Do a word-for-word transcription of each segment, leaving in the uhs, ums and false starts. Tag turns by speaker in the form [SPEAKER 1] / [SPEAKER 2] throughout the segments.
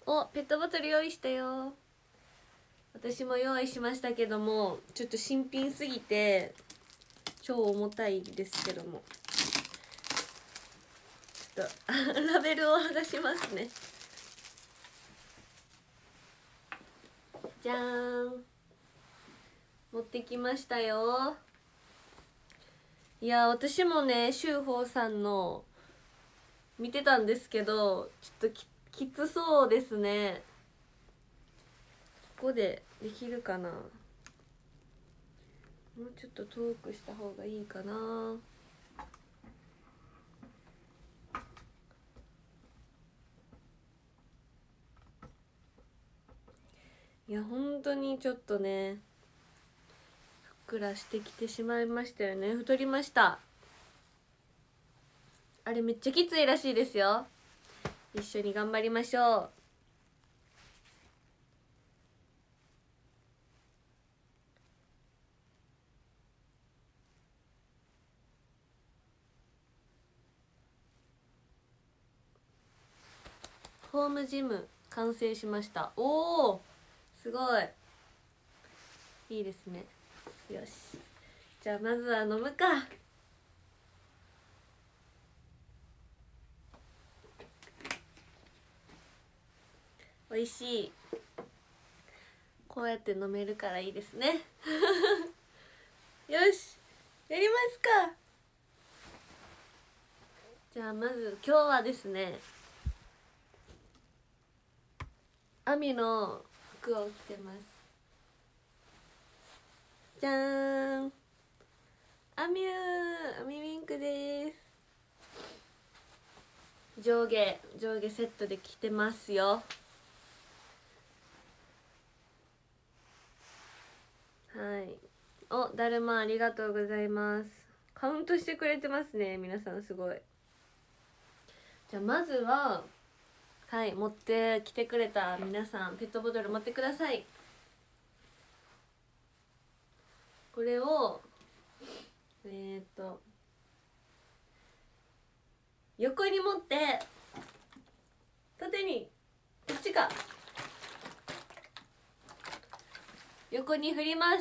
[SPEAKER 1] お、ペットボトル用意したよ。私も用意しましたけども、ちょっと新品すぎて超重たいですけども、ちょっとラベルを剥がしますね。じゃーん、持ってきましたよ。いや、私もね秀峰さんの見てたんですけど、ちょっと き, きつそうですね。ここでできるかな。もうちょっと遠くした方がいいかな。いや本当にちょっとねふっくらしてきてしまいましたよね。太りました。あれめっちゃきついらしいですよ。一緒に頑張りましょう。ホームジム完成しました。おお、すごいいいですね。よし、じゃあまずは飲むか。おいしい。こうやって飲めるからいいですねよし、やりますか。じゃあまず今日はですね、アミの服を着てます。じゃーん、アミューアミウィンクです。上下上下セットで着てますよ。はい。お、だるまありがとうございます。カウントしてくれてますね、皆さんすごい。じゃあまずは、はい、持ってきてくれた皆さんペットボトル持ってください。これをえー、っと横に持って縦に、こっちか、横に振ります。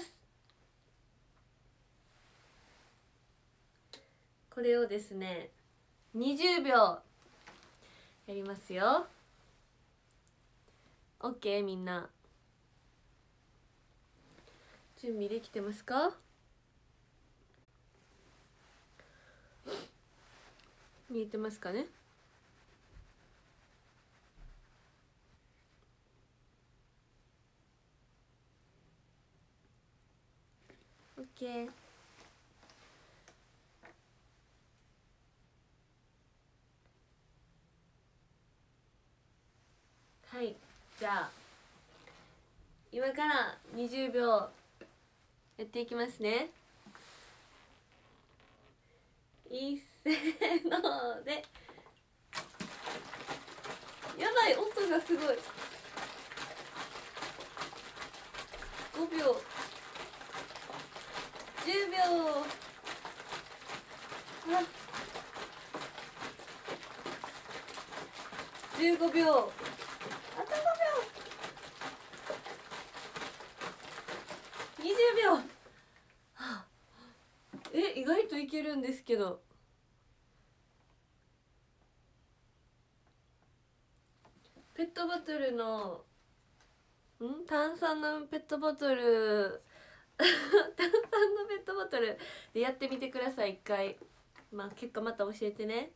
[SPEAKER 1] これをですねにじゅうびょうやりますよ。 OK、 みんな準備できてますか？見えてますかね？ OK。 はい、じゃあ今からにじゅうびょうやっていきますね。いっせーので、やばい、音がすごい。ごびょう、じゅうびょう、あ、じゅうごびょう、あとごびょう、にじゅうびょう、はあ、え、意外といけるんですけど。ペットボトルのん炭酸のペットボトル炭酸のペットボトルでやってみてください、一回。まあ結果また教えてね。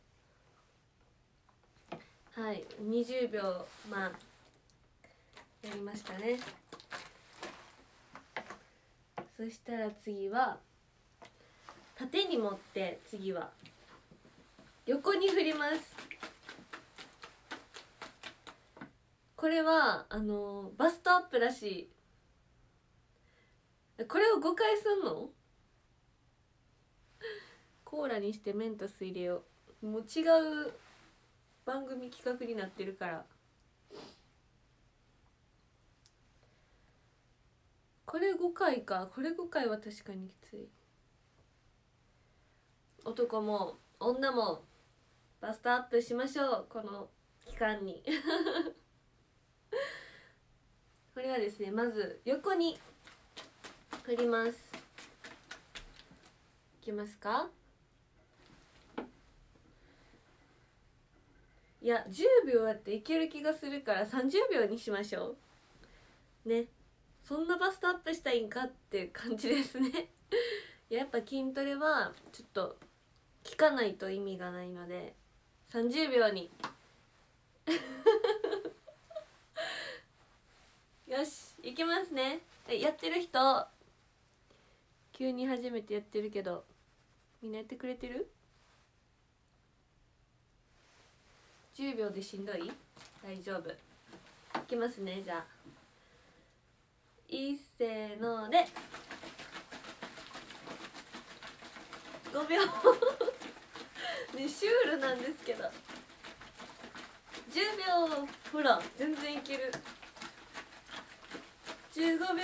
[SPEAKER 1] はい、にじゅうびょう、まあやりましたね。そしたら次は縦に持って、次は横に振ります。これはあのバストアップらしい。これをごかいすんの？コーラにしてメントス入れよう。もう違う番組企画になってるから。これごかいか。これごかいは確かにきつい。男も女もバストアップしましょう、この期間にこれはですね、まず横に振ります。いけますか？いやじゅうびょうやっていける気がするからさんじゅうびょうにしましょうね。そんなバストアップしたいんかっていう感じですねやっぱ筋トレはちょっと効かないと意味がないのでさんじゅうびょうによしいきますね。やってる人急に初めてやってるけどみんなやってくれてる？じゅうびょうでしんどい？大丈夫。いきますね。じゃあいっせーのでごびょうね、シュールなんですけどじゅうびょう、ほら全然いける。じゅうごびょう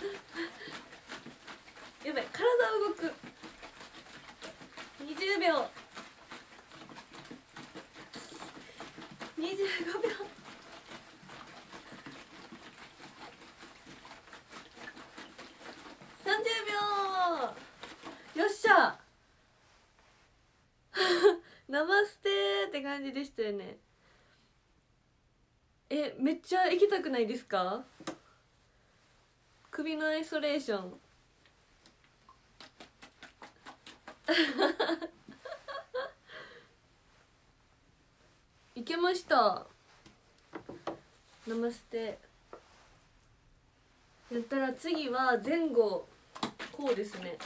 [SPEAKER 1] やばい、体動く。にじゅうびょう、にじゅうごびょう、さんじゅうびょう。よっしゃナマステーって感じでしたよね。え、めっちゃ行きたくないですか？首のアイソレーションいけました。ナマステ。やったら次は前後こうですね。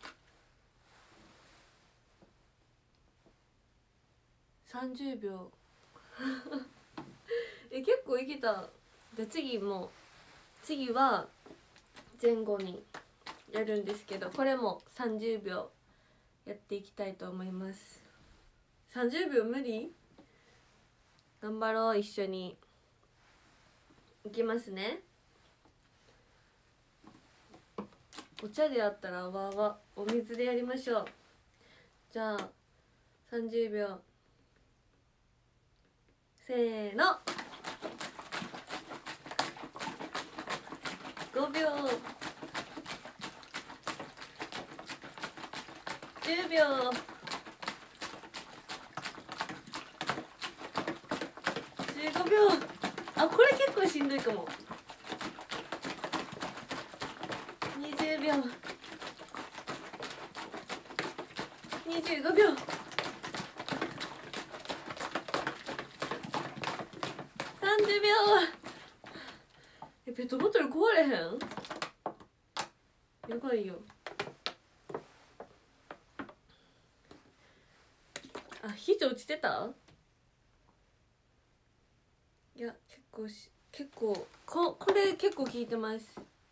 [SPEAKER 1] さんじゅうびょうえ、結構いけた。じゃあ次も次は前後にやるんですけど、これもさんじゅうびょうやっていきたいと思います。さんじゅうびょう無理？頑張ろう、一緒に。いきますね。お茶でやったらわーわお水でやりましょう。じゃあさんじゅうびょうせーの。ごびょう、じゅうびょう、じゅうごびょう。あ、これ結構しんどいかも。にじゅうびょう、にじゅうごびょう、さんじゅうびょう。え、ペットボトル壊れへん？やばいよ。あ、肘落ちてた？いや、結構し結構ここれ結構効いてます。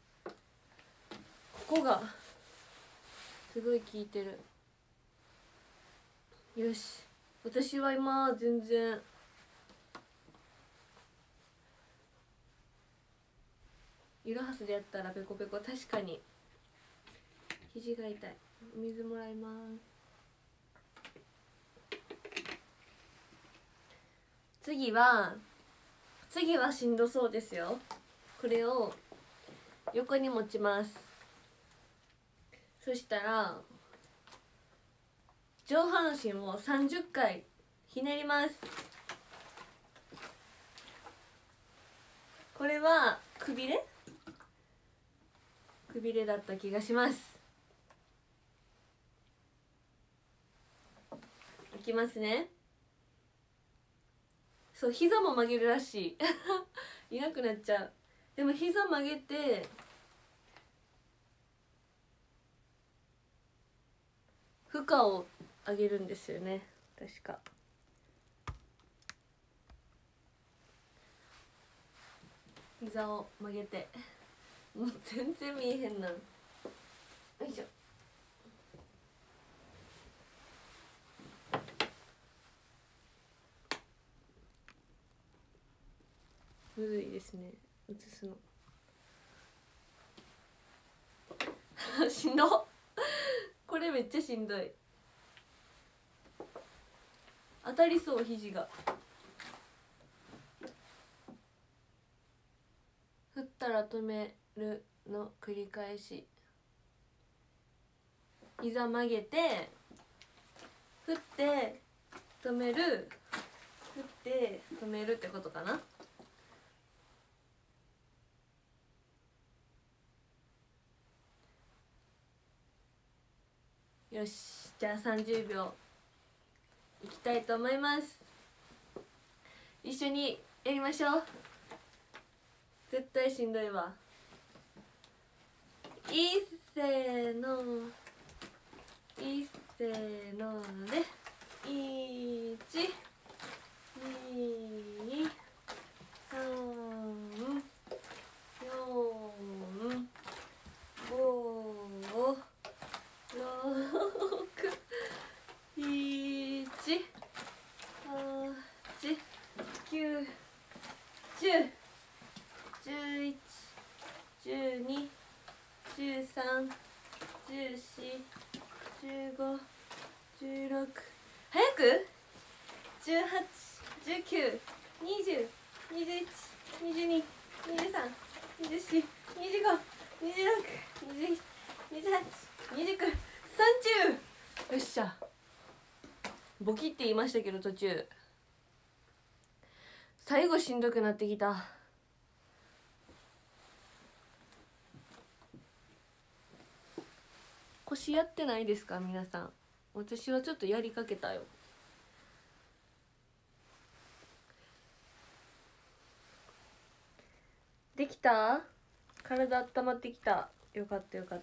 [SPEAKER 1] ここがすごい効いてる。よし、私は今全然ゆるはすでやったらペコペコ。確かに肘が痛い。水もらいます。次は次はしんどそうですよ。これを横に持ちます。そしたら上半身をさんじゅっかいひねります。これはくびれくびれだった気がします。いきますね。そう、膝も曲げるらしいいなくなっちゃう。でも膝曲げて負荷を上げるんですよね、確か。膝を曲げてもう全然見えへんな。よいしょ。むずいですね、映すのしんどこれめっちゃしんどい。当たりそう、肘が。振ったしたら止めるの繰り返し。膝曲げて振って止める、振って止めるってことかな。よし、じゃあさんじゅうびょういきたいと思います。一緒にやりましょう。絶対しんどいわ。いっせーの、いっせーので、いち、に、さん、よん、ご、ろく、いち、はち、きゅう、じゅう、じゅういち、じゅうに、じゅうさん、じゅうよん、じゅうご、じゅうろく、早くじゅうはち、じゅうきゅう、にじゅう、にじゅういち、にじゅうに、にじゅうさん、にじゅうよん、にじゅうご、にじゅうろく、にじゅうなな、にじゅうはち、にじゅうきゅう、さんじゅう。よっしゃ。ボキって言いましたけど途中最後しんどくなってきた。腰やってないですか皆さん。私はちょっとやりかけたよ。できた？体温まってきた。よかったよかった。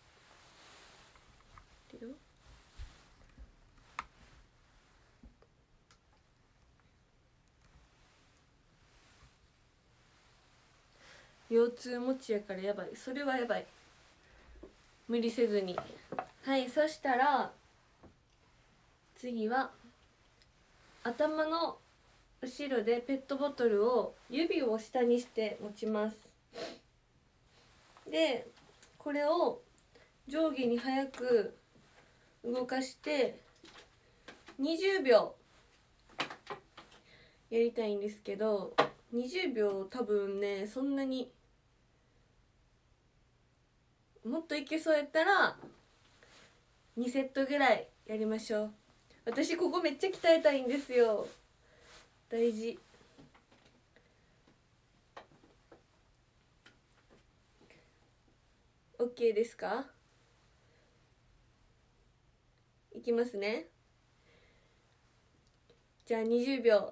[SPEAKER 1] 腰痛持ちやからやばい。それはやばい。無理せずに。はい、そしたら次は頭の後ろでペットボトルを指を下にして持ちます。でこれを上下に速く動かしてにじゅうびょうやりたいんですけど、にじゅうびょう多分ねそんなにもっといけそうやったらにセットぐらいやりましょう。私ここめっちゃ鍛えたいんですよ。大事。OK ですか？いきますね。じゃあにじゅうびょ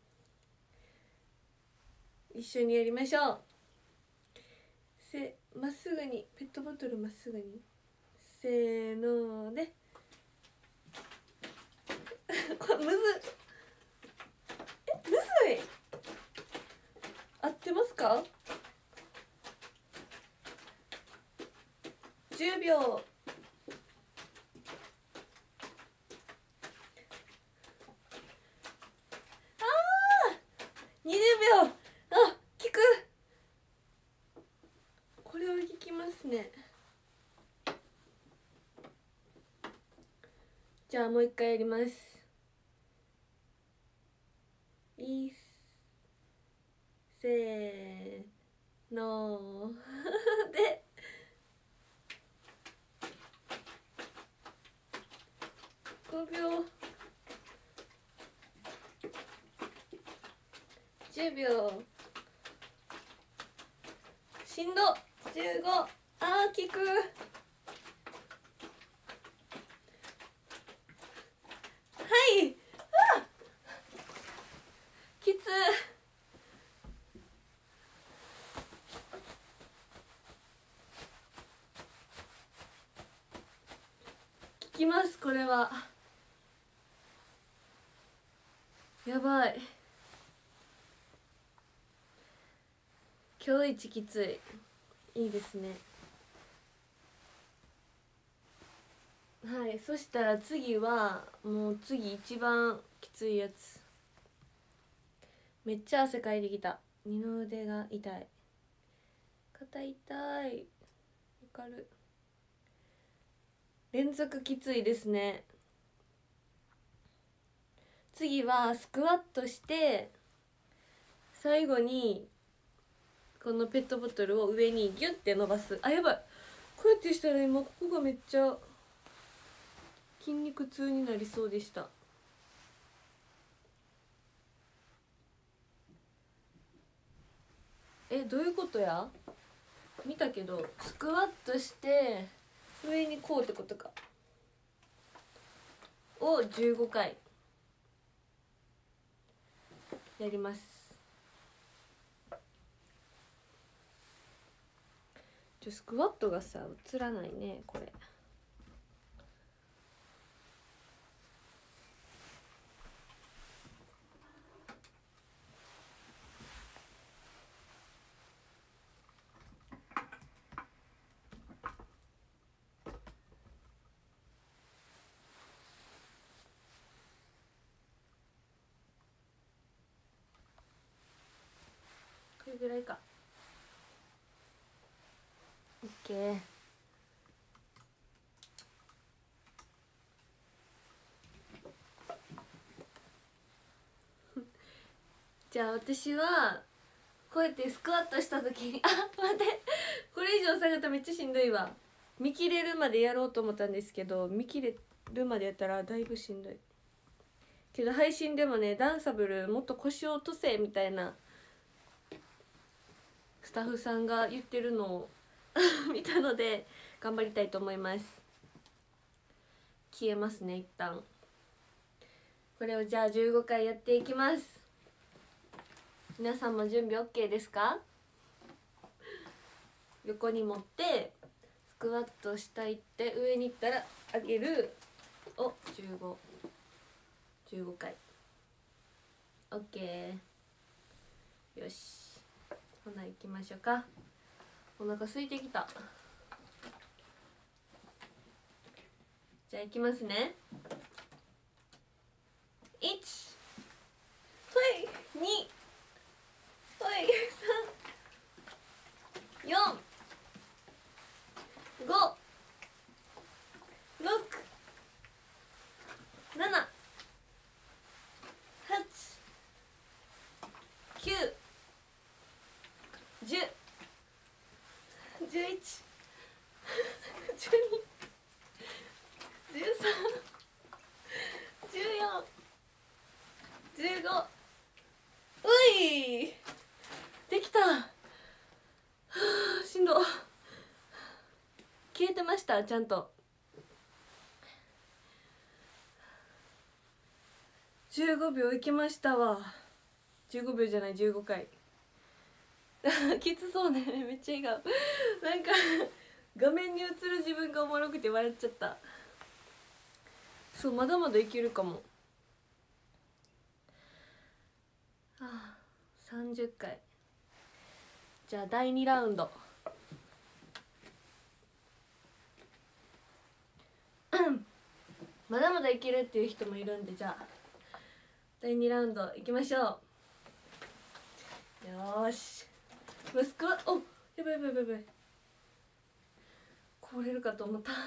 [SPEAKER 1] う一緒にやりましょう。せまっすぐにペットボトルまっすぐにせーのでこれむずえむずい合ってますか？じゅうびょう。あーにじゅうびょう。あ、効く。これは効きますね。じゃあもう一回やります。いっせーのでごびょうじゅうびょうしんどじゅうご。あー効く。はいあきつ。効きますこれは。やばい。今日一きつい。いいですね。はい、そしたら次はもう次一番きついやつ。めっちゃ汗かいてきた。二の腕が痛い。肩痛い。わかる。連続きついですね。次はスクワットして最後にこのペットボトルを上にギュッて伸ばす。あ、やばい、こうやってしたら今ここがめっちゃ筋肉痛になりそうでした。え、どういうことや。見たけどスクワットして上にこうってことか。をじゅうごかいやります。ちょスクワットがさ映らないねこれ。これぐらいか。オッケー。じゃあ私はこうやってスクワットした時にあ、待って、これ以上下げたらめっちゃしんどいわ。見切れるまでやろうと思ったんですけど、見切れるまでやったらだいぶしんどいけど、配信でもね、ダンサブルもっと腰を落とせみたいなスタッフさんが言ってるのを見たので頑張りたいと思います。消えますね一旦。これをじゃあじゅうごかいやっていきます。皆さんも準備 オーケー ですか？横に持ってスクワットしたいって上に行ったら上げるをじゅうご、じゅうごかい。 オーケー。 よし、ほな行きましょうか。お腹空いてきた。じゃあ行きますね。いち、はい、に、はい、さん、よん、ご、ろく、なな、はち、きゅう、じゅう、じゅういち、じゅうに、じゅうさん、じゅうよん、じゅうご。うい、できた。はあ、しんど。消えてましたちゃんと。じゅうごびょういきましたわ。じゅうごびょうじゃない、じゅうごかいきつそうね、めっちゃ笑顔。なんか画面に映る自分がおもろくて笑っちゃった。そう、まだまだいけるかも。ああ、さんじゅっかい。じゃあだいにラウンドまだまだいけるっていう人もいるんで、じゃあだいにラウンドいきましょう。よーし、息子はお、やばいやばいやばいやばい、こぼれるかと思った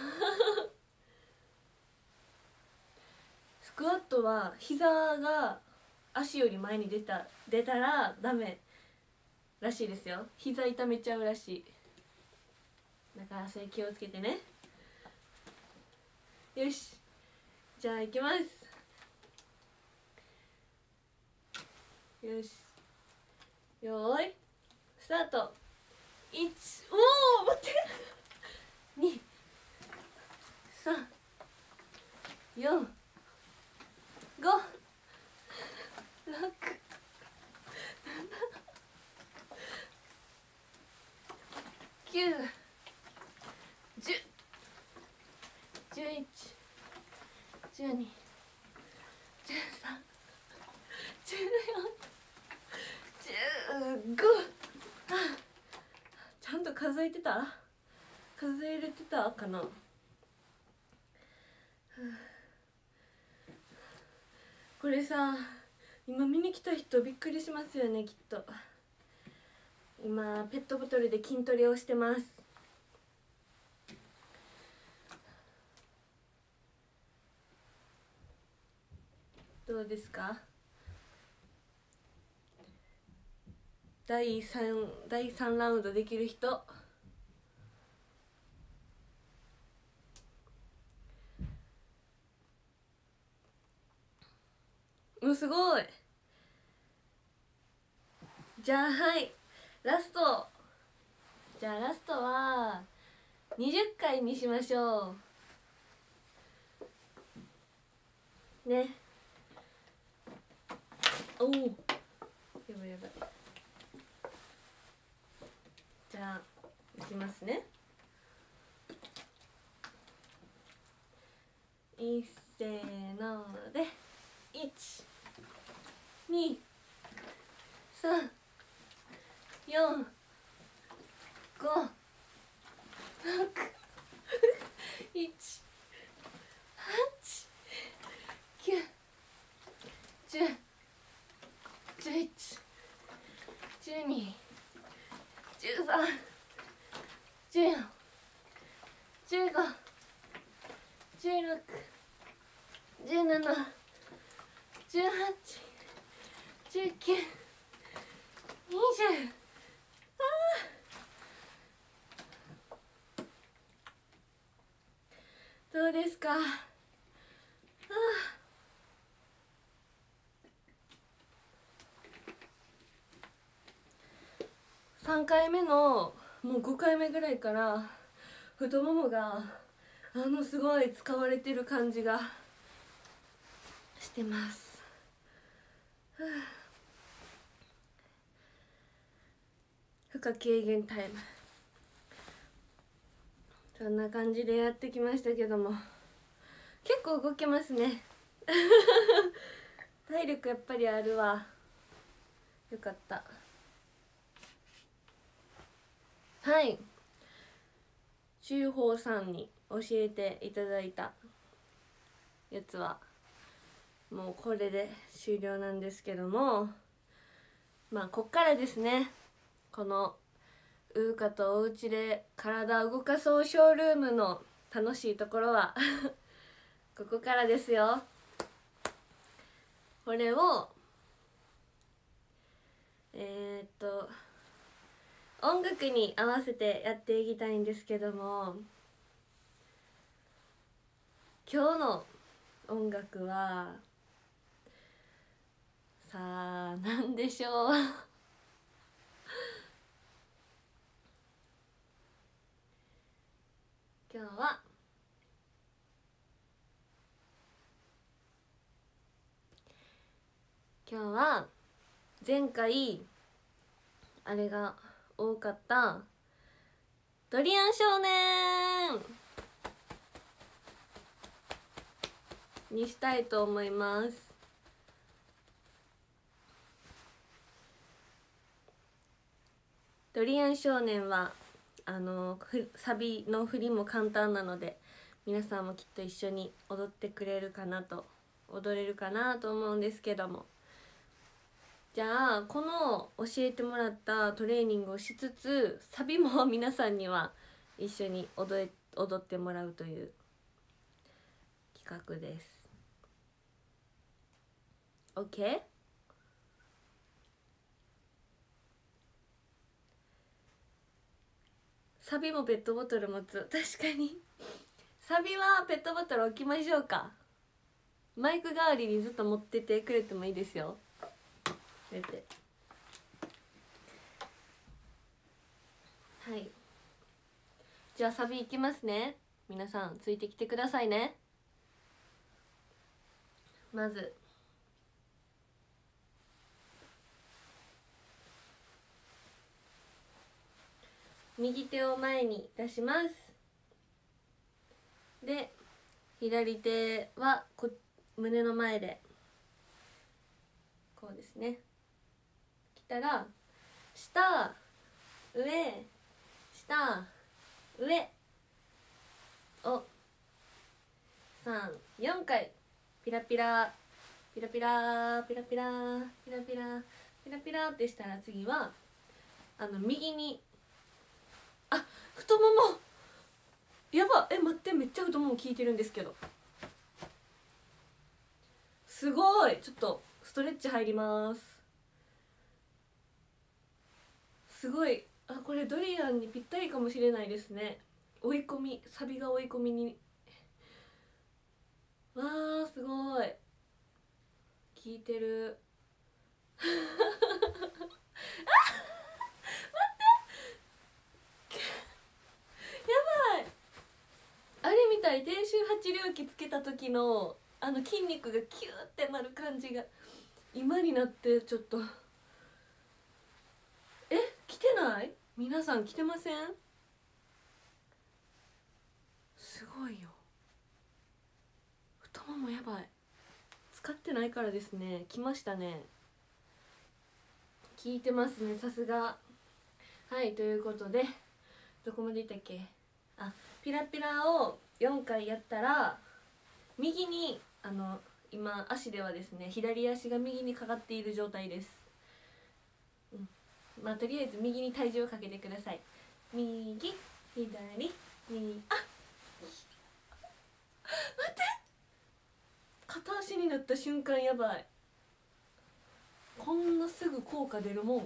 [SPEAKER 1] スクワットは膝が足より前に出た出たらダメらしいですよ。膝痛めちゃうらしい。だからそれ気をつけてね。よし、じゃあ行きます。よし、よーいスタート。いち、おお待ってに、さん、よん、ご、ろく、きゅう、じゅう、じゅういち、じゅうに、じゅうさん、じゅうよん、じゅうご。ちゃんと数えてた？数えれてたかな？これさ、今見に来た人びっくりしますよねきっと。今ペットボトルで筋トレをしてます。どうですか？ だいさんだいさんラウンドできる人。うん、すごい。じゃあはいラスト。じゃあラストはにじゅっかいにしましょうね。おお、やばいやばい。じゃあいきますね。いっせーのでいちにさんよんごろくいちはちきゅうじゅうじゅういちじゅうにじゅうさんじゅうよんじゅうごじゅうろくじゅうななじゅうはちじゅうきゅうにじゅう。あーどうですか。あさんかいめのもうごかいめぐらいから太ももがあのすごい使われてる感じがしてます。負荷軽減タイム、そんな感じでやってきましたけども、結構動けますね体力やっぱりあるわ。よかった。はい、修法さんに教えていただいたやつはもうこれで終了なんですけども、まあこっからですね。このウーカとおうちで体を動かそうショールームの楽しいところはここからですよ。これをえー、っと音楽に合わせてやっていきたいんですけども、今日の音楽はさあ何でしょう今日は今日は前回あれが多かったドリアン少年にしたいと思います。ドリアン少年はあのサビの振りも簡単なので皆さんもきっと一緒に踊ってくれるかなと踊れるかなと思うんですけども、じゃあこの教えてもらったトレーニングをしつつサビも皆さんには一緒に踊れ踊ってもらうという企画です。 OK？ サビもペットボトル持つ。確かにサビはペットボトル置きましょうか。マイク代わりにずっと持っててくれてもいいですよ。出てはい、じゃあサビいきますね。皆さんついてきてくださいね。まず右手を前に出します。で左手はこ胸の前でこうですね。来たら下上下上をさんよんかいピラピラピラピラピラピラピラピラピラピラってしたら、次はあの右にあ太ももやばえ待って、めっちゃ太もも効いてるんですけど、すごい。ちょっとストレッチ入ります。 すごい、あ、これドリアンにぴったりかもしれないですね。追い込み、サビが追い込みに、わーすごい効いてるあ待ってやばい、あれみたい、低周波治療器つけた時のあの筋肉がキューってなる感じが今になってちょっと、え、来てない？皆さん来てません？すごいよ、太ももやばい、使ってないからですね。来ましたね、聞いてますね、さすが。はい、ということでどこまでいったっけ。あ、ピラピラをよんかいやったら右に、あの今足ではですね左足が右にかかっている状態です。うん、まあとりあえず右に体重をかけてください。右左右、あ、待って片足になった瞬間やばい、こんなすぐ効果出るもん。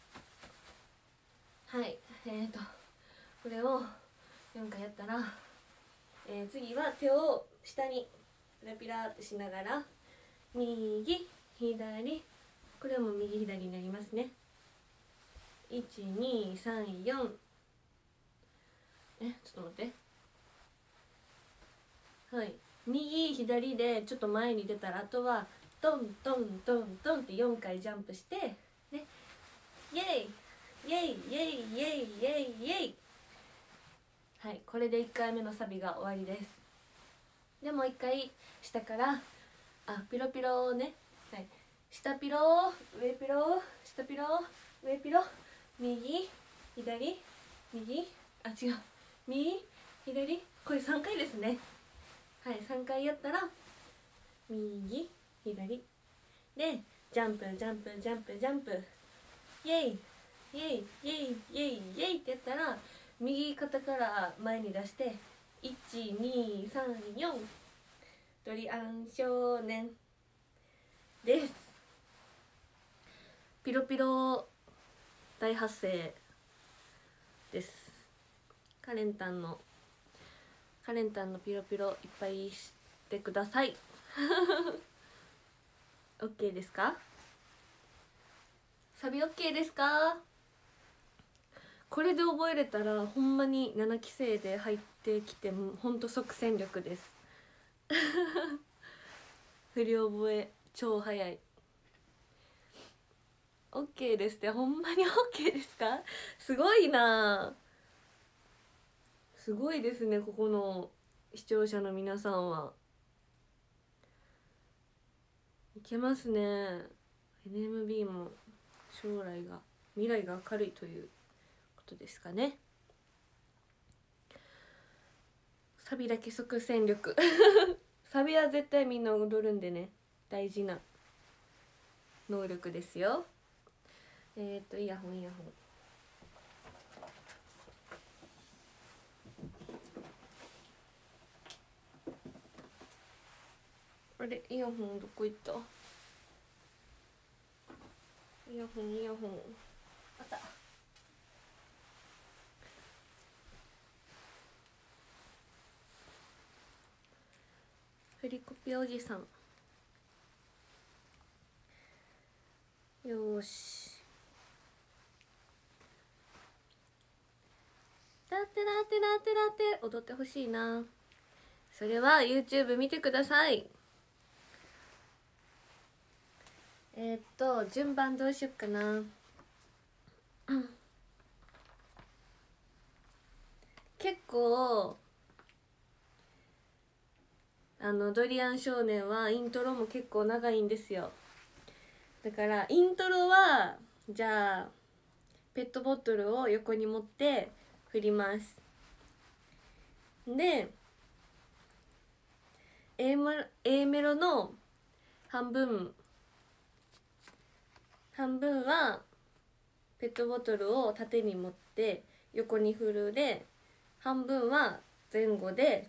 [SPEAKER 1] はい、えーとこれをよんかいやったら、えー、次は手を下にピラピラってしながら右左、これはもう右左になりますね。いちにさんよん、え、ちょっと待って、はい、右左でちょっと前に出たら、あとはトントントントンってよんかいジャンプしてね、イエイイエイイエイイエイイエイイエイ、はい、これでいっかいめのサビが終わりです。でもういっかい下から、あ、ピロピロをね、はい、下ピロ上ピロ下ピロ上ピロ、右左右、あ、違う、右左、これさんかいですね。はい、さんかいやったら右左でジャンプジャンプジャンプジャンプ、イエイイエイイエイイエイイエイってやったら右肩から前に出していちにさんよん、ドリアン少年です。ピロピロ大発生です。カレンタンのカレンタンのピロピロいっぱいしてくださいOK ですか？サビ OK ですか？これで覚えれたらほんまにななきせいで入ってきてもほんと即戦力です振り覚え超早い。 OK ですって、ほんまに OK ですか？すごいな、すごいですね、ここの視聴者の皆さんはいけますね。 エヌエムビー も将来が未来が明るいということですかね。サビだけ即戦力サビは絶対みんな踊るんでね、大事な能力ですよ。えっ、ー、とイヤホンイヤホンあれ、イヤホンどこ行った？イヤホンイヤホンあった。フリコピおじさん、よーし、だってだってだってだって踊ってほしいな。それは YouTube 見てください。えー、っと順番どうしよっかな結構あのドリアン少年はイントロも結構長いんですよ。だからイントロはじゃあペットボトルを横に持って振ります。で A メロ、A メロの半分半分はペットボトルを縦に持って横に振るで、半分は前後で、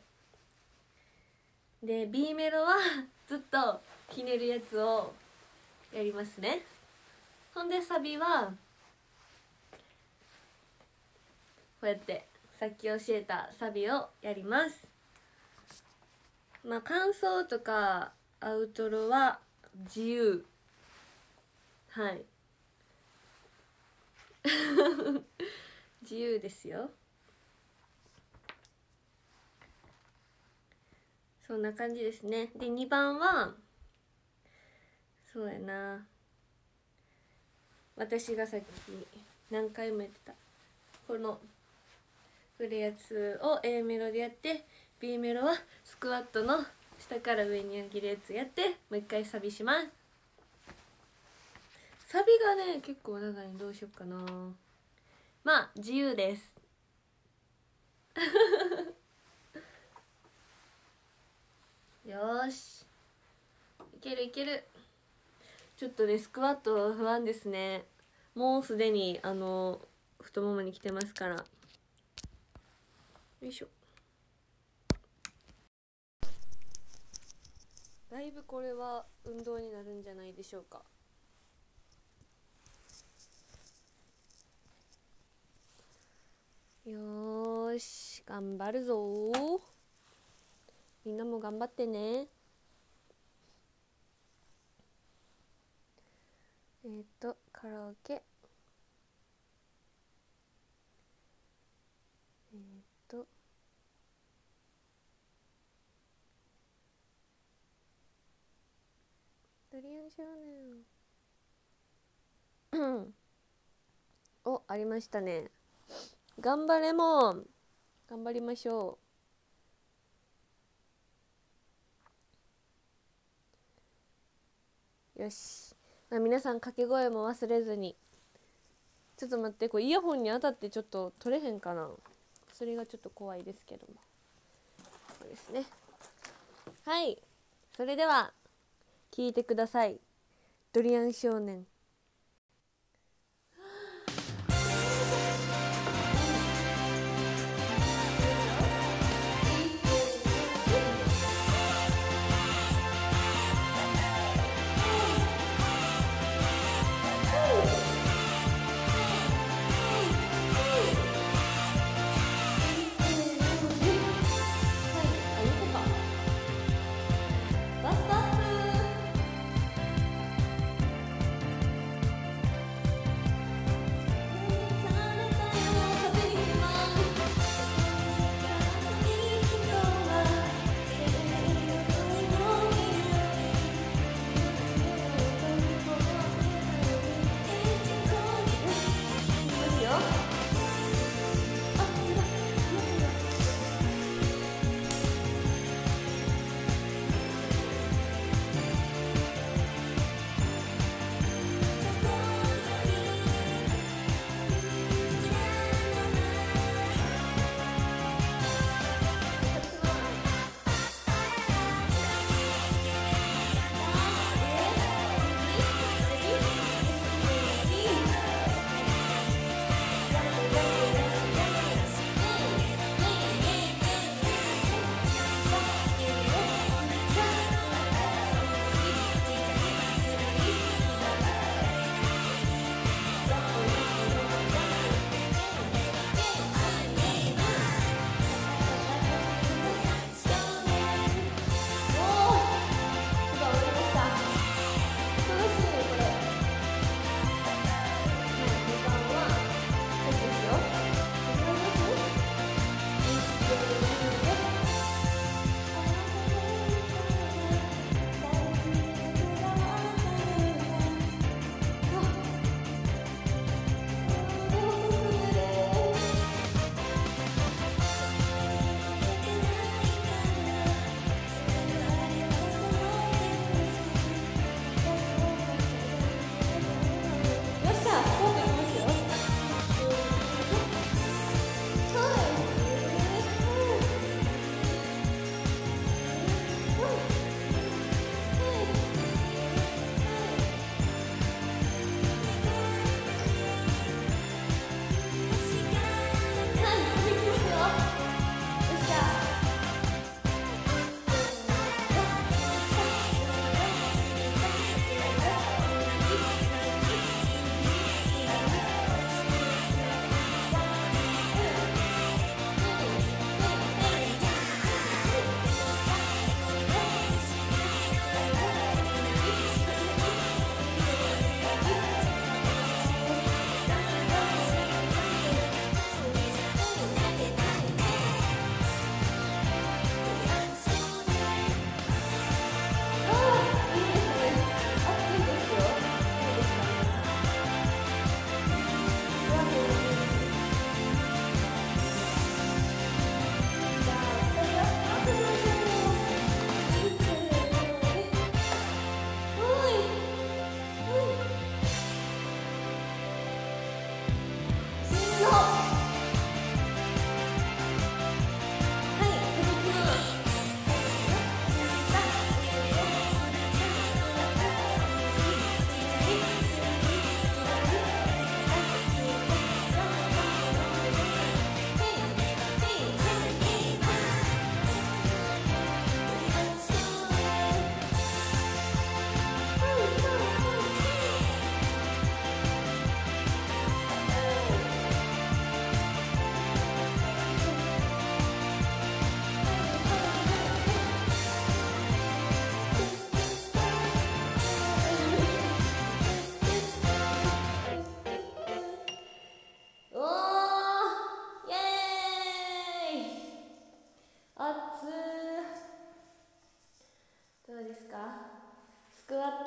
[SPEAKER 1] で B メロはずっとひねるやつをやりますね。ほんでサビはうやってさっき教えたサビをやります。まあ感想とかアウトロは自由。はい自由ですよ。そんな感じですね。でにばんはそうやな、私がさっき何回も言ってたこの振るやつを A メロでやって、 B メロはスクワットの下から上に上げるやつやって、もう一回サビします。サビがね結構長いのどうしよっかな。まあ自由ですよーし、いけるいける。ちょっとねスクワット不安ですね。もうすでにあの太ももに来てますから。よいしょ。だいぶこれは運動になるんじゃないでしょうか。よーし頑張るぞー。みんなも頑張ってね。えっ、ー、とカラオケ、えっ、ー、とドリアン少年お、ありましたね。頑張れもん、頑張りましょう。よし、まあ、皆さん掛け声も忘れずに。ちょっと待って、これイヤホンに当たってちょっと取れへんかな。それがちょっと怖いですけども。そうですね。はい、それでは聞いてください。ドリアン少年。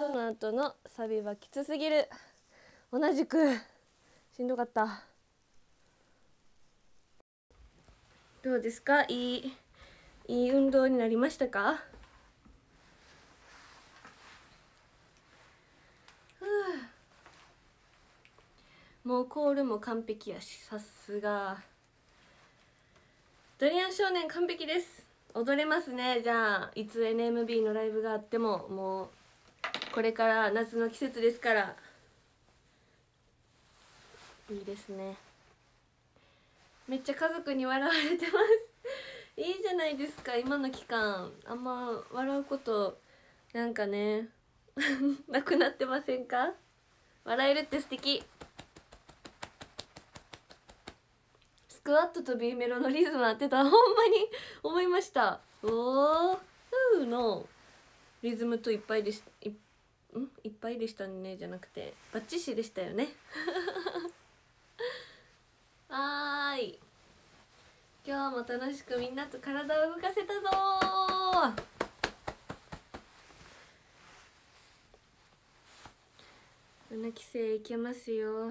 [SPEAKER 1] ドの後のサビはきつすぎる。同じくしんどかった。どうですか？いいいい運動になりましたか？ふう、もうコールも完璧やし、さすがドリアン少年完璧です。踊れますね。じゃあいつ エヌエムビー のライブがあっても、もうこれから夏の季節ですからいいですね。めっちゃ家族に笑われてますいいじゃないですか。今の期間あんま笑うことなんかねなくなってませんか？笑えるって素敵。スクワットと B メロのリズム合ってた。ほんまに思いました。おーふーのリズムといっぱいでしいんいっぱいでしたねじゃなくてバッチシでしたよねはーい、今日も楽しくみんなと体を動かせたぞー。七期生いけますよ。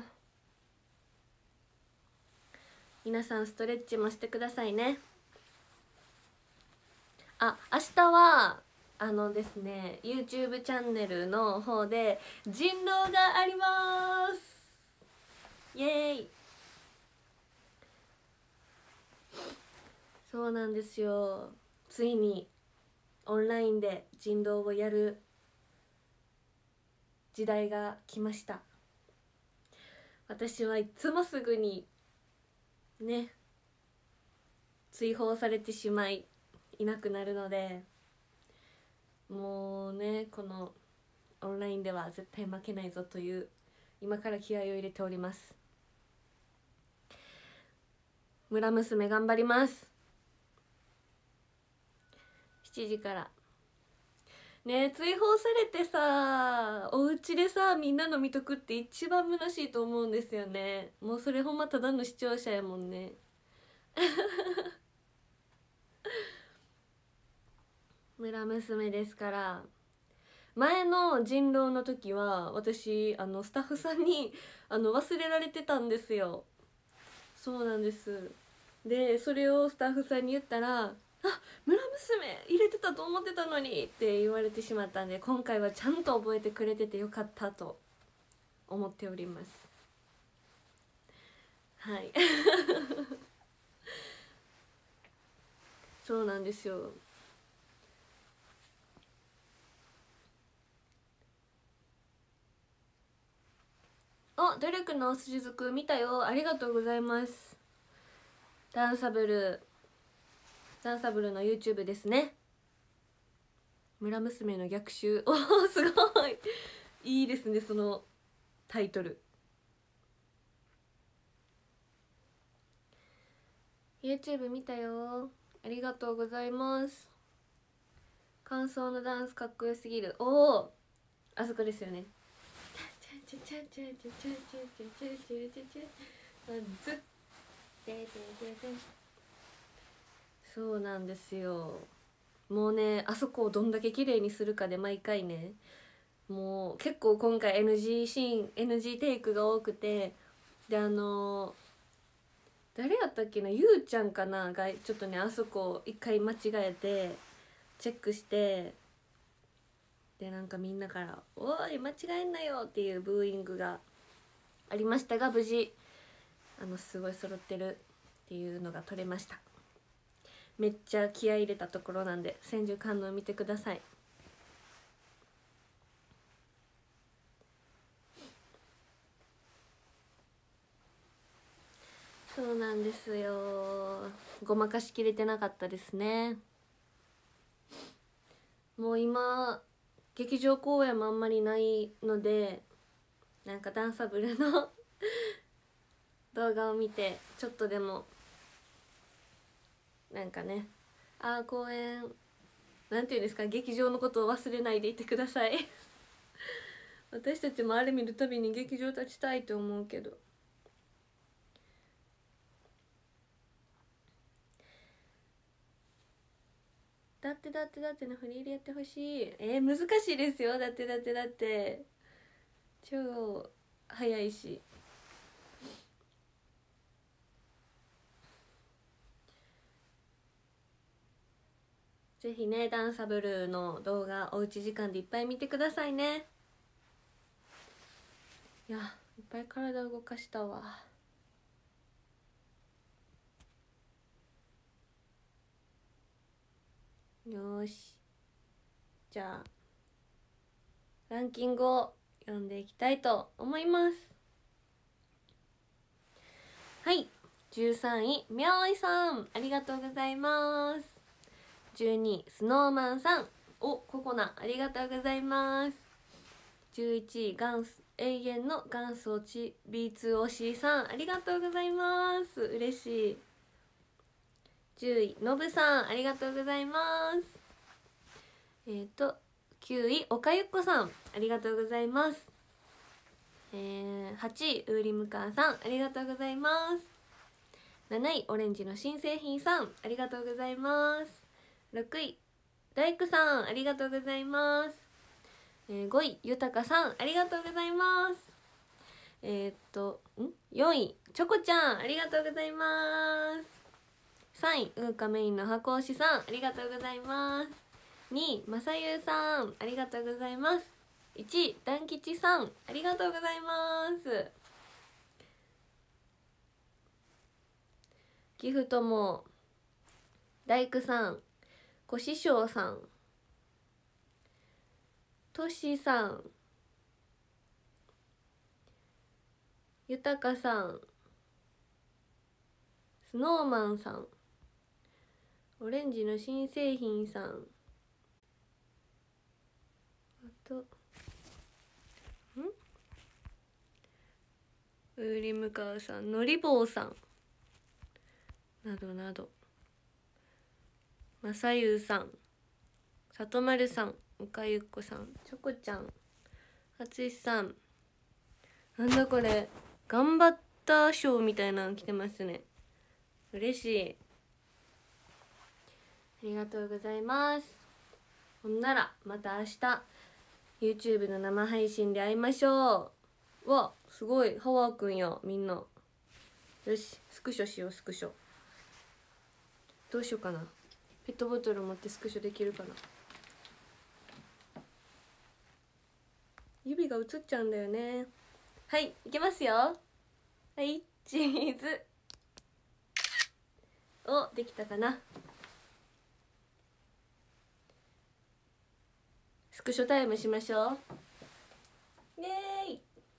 [SPEAKER 1] 皆さんストレッチもしてくださいね。あ、明日はあのですね YouTube チャンネルの方で人狼があります。イエーイ。そうなんですよ。ついにオンラインで人狼をやる時代が来ました。私はいつもすぐにね追放されてしまいいなくなるので、もうねこのオンラインでは絶対負けないぞという今から気合を入れております。村娘頑張ります。しちじからね。追放されてさお家でさみんなの見とくって一番虚しいと思うんですよね。もうそれほんまただの視聴者やもんね村娘ですから。前の人狼の時は私あのスタッフさんにあの忘れられてたんですよ。そうなんです。でそれをスタッフさんに言ったら「あ、村娘入れてたと思ってたのに」って言われてしまったんで、今回はちゃんと覚えてくれててよかったと思っております。はいそうなんですよ。あ、努力の筋族見たよ。ありがとうございます。ダンサブルダンサブルの YouTube ですね。村娘の逆襲。おお、すごいいいですね、そのタイトル。 YouTube 見たよ。ありがとうございます。感想のダンスかっこよすぎる。おお、あそこですよね。そうなんですよ。もうねあそこをどんだけ綺麗にするかで毎回ね、もう結構今回 エヌジー シーン エヌジー テイクが多くて、であの誰やったっけな、ゆうちゃんかながちょっとねあそこ一回間違えてチェックして、でなんかみんなから「おい間違えんなよ」っていうブーイングがありましたが、無事あのすごい揃ってるっていうのが撮れました。めっちゃ気合い入れたところなんで千手観音見てください。そうなんですよ。ごまかしきれてなかったですね。もう今劇場公演もあんまりないので、なんかダンサブルの動画を見てちょっとでもなんかね、ああ公演なんていうんですか、劇場のことを忘れないでいてください私たちもあれ見るたびに劇場立ちたいと思うけど、 だってだってだってのフリーでやってほしい。えー、難しいですよ。だってだってだって超早いし。ぜひね、ダンサブルの動画おうち時間でいっぱい見てくださいね。いや、いっぱい体動かしたわ。よし、じゃあランキングを読んでいきたいと思います。はい、じゅうさんいみゃおいさん、ありがとうございます。じゅうにいスノーマンさん、おココナ、ありがとうございます。じゅういちい元ス永遠の元祖ち ビーツー 推しさん、ありがとうございます。嬉しい。じゅういのぶさん、ありがとうございます。えっ、ー、ときゅういおかゆっこさん、ありがとうございます。えー、はちいウーリムカーさん、ありがとうございます。なないオレンジの新製品さん、ありがとうございます。ろくい大工さん、ありがとうございます。えー、ごいゆたかさん、ありがとうございます。えー、っとんよんいチョコちゃん、ありがとうございます。さんいうーかメインの箱推しさん、ありがとうございます。にいまさゆうさん、ありがとうございます。いちいだんきちさん、ありがとうございます。ギフトも大工さん、小師匠さん、としさん、ゆたかさん、スノーマンさん、オレンジの新製品さん、あとんウーリムカーさん、のりぼうさんなどなど、まさゆうさん、さとまるさん、おかゆっこさん、チョコちゃん、はついさん、なんだこれ、頑張った賞みたいなの来てますね。嬉しい。ありがとうございます。ほんならまた明日 YouTube の生配信で会いましょう。わ、すごいハワーくんや、みんな。よし、スクショしよう。スクショどうしようかな。ペットボトル持ってスクショできるかな。指が映っちゃうんだよね。はい、いきますよ。はい、チーズ。お、できたかな。スクショタイムしましょう。イエーイ。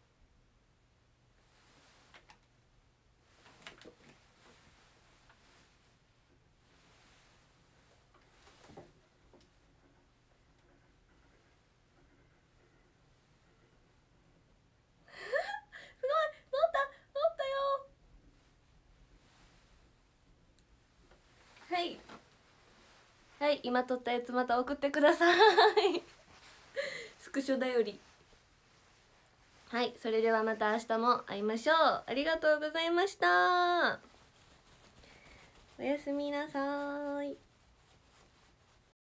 [SPEAKER 1] はいはい、今撮ったやつまた送ってくださいスクショだより。はい、それではまた明日も会いましょう。ありがとうございました。おやすみなさい。